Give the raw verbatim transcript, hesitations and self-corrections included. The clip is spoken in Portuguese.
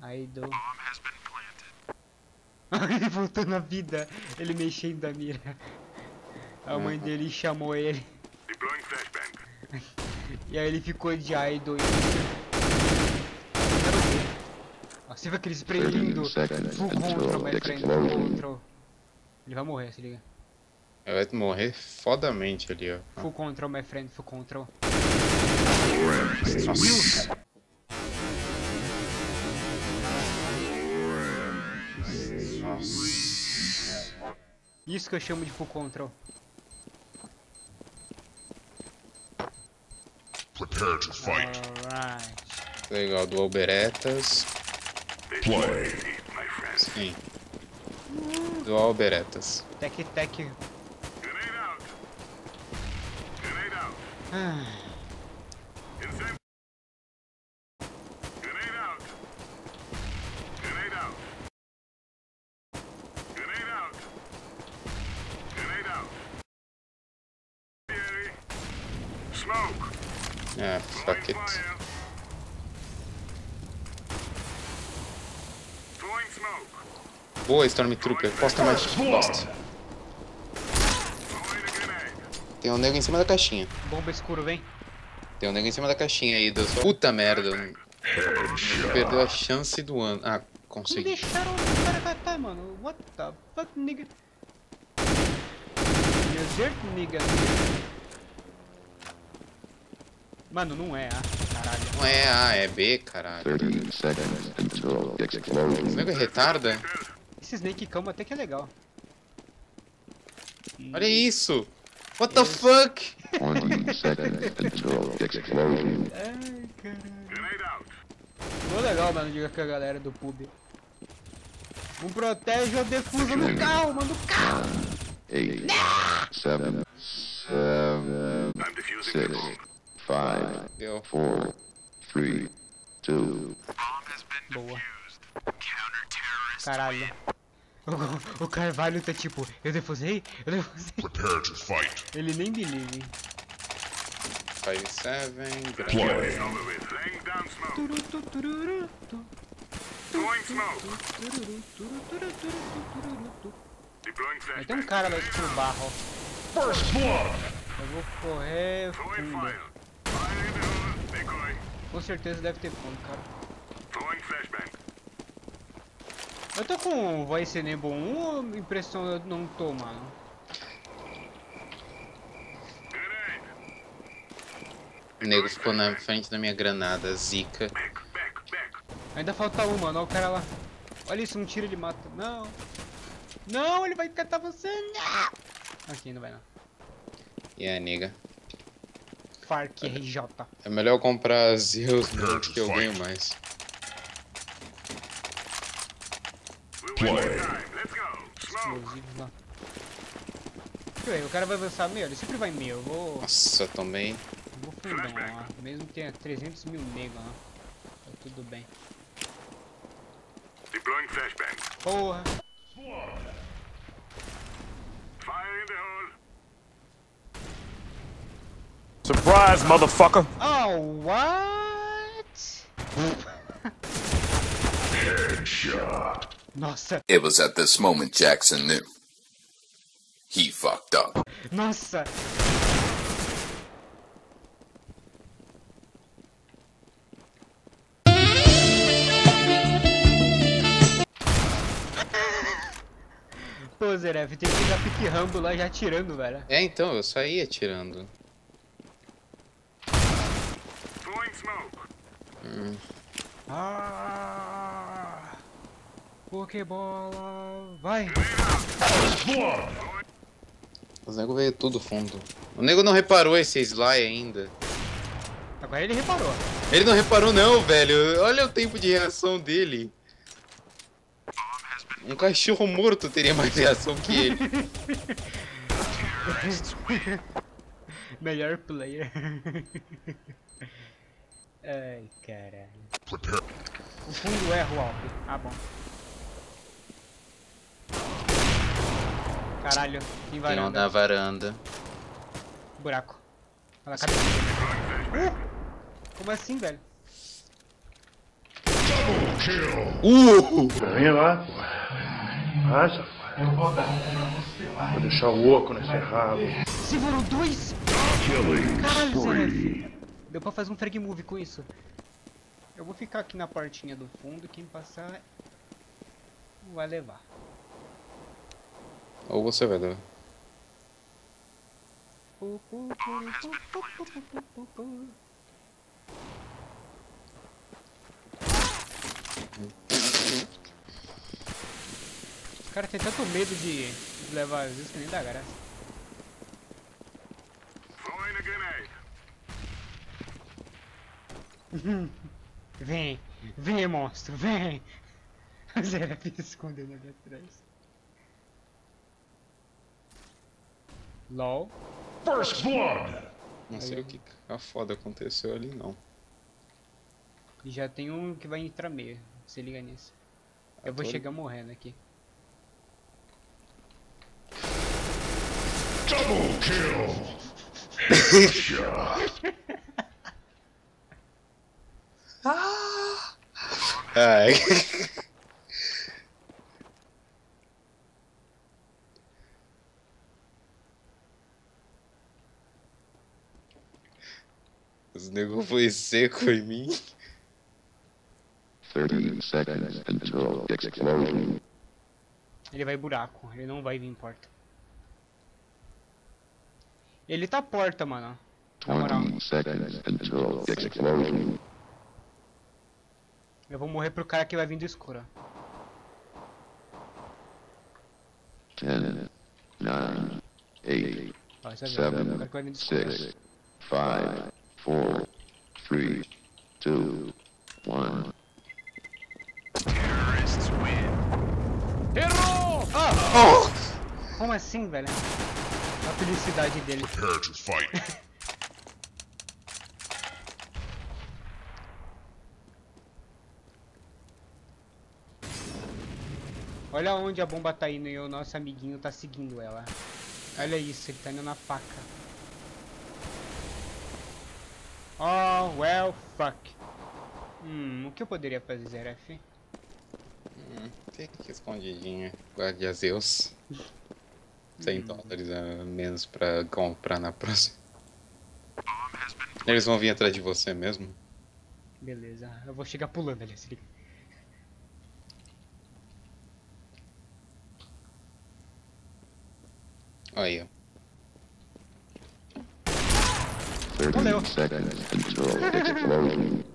Idol. Ele voltou na vida. Ele mexendo da mira. A mãe dele chamou ele. E aí ele ficou de idol. Você vê aquele spray lindo. Full control, my friend. Full control. Ele vai morrer, se liga. Ele vai morrer fodamente ali, ó. Full control, my friend. Full control. Nossa. Nossa. Isso que eu chamo de full control. Prepare to fight. Alright. Legal, do Alberetas. Play. Sim. Do Alberetas. Tec, tec. Ah. É, fuck it. Boa, Stormtrooper. Posta mais. Posta. Tem um nego em cima da caixinha. Bomba escuro, vem. Tem um nego em cima da caixinha aí. Deu só... Puta merda. Perdeu a chance do ano. Ah, Como consegui. deixaram o cara catar, mano? What the fuck, nigga? Desert, nigga. Mano, não é A, caralho. Não é A, é B, caralho. thirty seconds until explosion. O nego é retarda? Esse Snake Camo até que é legal. Olha isso! What the fuck? twenty seconds until explosion. Ai, caralho. Ficou legal, mano, diga com a galera do pub. Um protege ou defusa no carro, mano, no carro! Eight, seven, seven, six, five, Deu. four, three, two. Boa. Caralho. O, o Carvalho tá tipo, eu defusei? Eu defusei. Prepare to fight. Ele nem believe, hein? five seven. Play. Turu, tu, tururu, tu. Tururu, tururu, tururu, tururu, tu. Vai ter um cara lá pro barro, ó. First blood. Eu vou correr fundo. Com certeza deve ter fundo, cara. Eu tô com voice enable um ou impressão eu não tô, mano? O nego ficou na frente da minha granada, zica. Ainda falta um, mano. Olha o cara lá. Olha isso, um tiro ele mata. Não. Não, ele vai catar você. Não. Aqui, não vai não. E a nega. Farc R J. É melhor comprar Zeus, mano, que eu ganho mais. Play. Explosivos lá. Deixa eu ver, o cara vai avançar meio, ele sempre vai meio. Eu vou. Nossa, também. Eu vou fundão lá. Mesmo que tenha trezentos mil negros lá. Tá tudo bem. Porra. Surprise, motherfucker! Oh, what? Headshot. Nossa, It was at this moment Jackson knew. He fucked up. nossa. Pô, Zeref, tem que pegar pique Rambo lá já atirando, velho. É, então, eu saí atirando. Hum. Ah, Pokébola, vai. Os nego veio tudo fundo. O nego não reparou esse Sly ainda. Agora ele reparou. Ele não reparou não, velho. Olha o tempo de reação dele. Um cachorro morto teria mais reação que ele. Melhor player. Ai, caralho. O fundo é o Alp. Ah, bom. Caralho, tem Tem um varanda. na varanda. Buraco. Olha a cabeça. Uh! Como assim, velho? kill. Uh! Vem lá, pô. Vai, safado. Vou deixar o oco nesse rabo. Se foram dois! Killing Caralho, spree. Zé. Deu pra fazer um frag move com isso. Eu vou ficar aqui na portinha do fundo. Quem passar vai levar. Ou você vai levar. Os caras têm tanto medo de levar as vezes que nem dá graça. Vem, vem monstro, vem! O Zé fica escondendo ali atrás. LOL. First blood. Não sei o que a foda aconteceu ali, não. E já tem um que vai entrar meio. Se liga nisso. Eu vou tô- chegar morrendo aqui. Double kill. Headshot. Ai. Os nego foi seco em mim. thirty seconds until explosion. Ele vai buraco, ele não vai vir em porta. Ele tá porta, mano. Na moral. twenty seconds until explosion. Eu vou morrer pro cara que vai vir do escuro. ten, nine, eight, Ó, você vai ver, o seven, cara que vai vir do escuro. six, five, four, three, two, one. Como assim, velho? A felicidade dele. Prepare to fight. Olha onde a bomba tá indo e o nosso amiguinho tá seguindo ela. Olha isso, ele tá indo na faca. Oh, well, fuck. Hum, o que eu poderia fazer, Zeref? Hum, fica escondidinho. Guarde a Zeus. cem dólares a menos pra comprar na próxima. Eles vão vir atrás de você mesmo? Beleza, eu vou chegar pulando ali, se liga. Aí, ó. thirty Valeu. seconds until explosion.